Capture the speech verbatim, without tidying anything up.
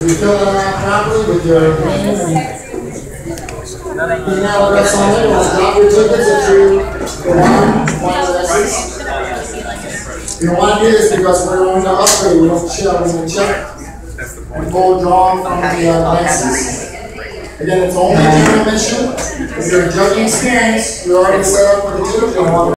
You fill it out properly with your name and email address on it. We'll drop your tickets if you want one of this. You don't want to do this because we're going to upgrade. We don't chill. We're going to check and pull draw from the uh, license. Again, it's only a general mission. If you're judging experience, you're already set up with the ticket.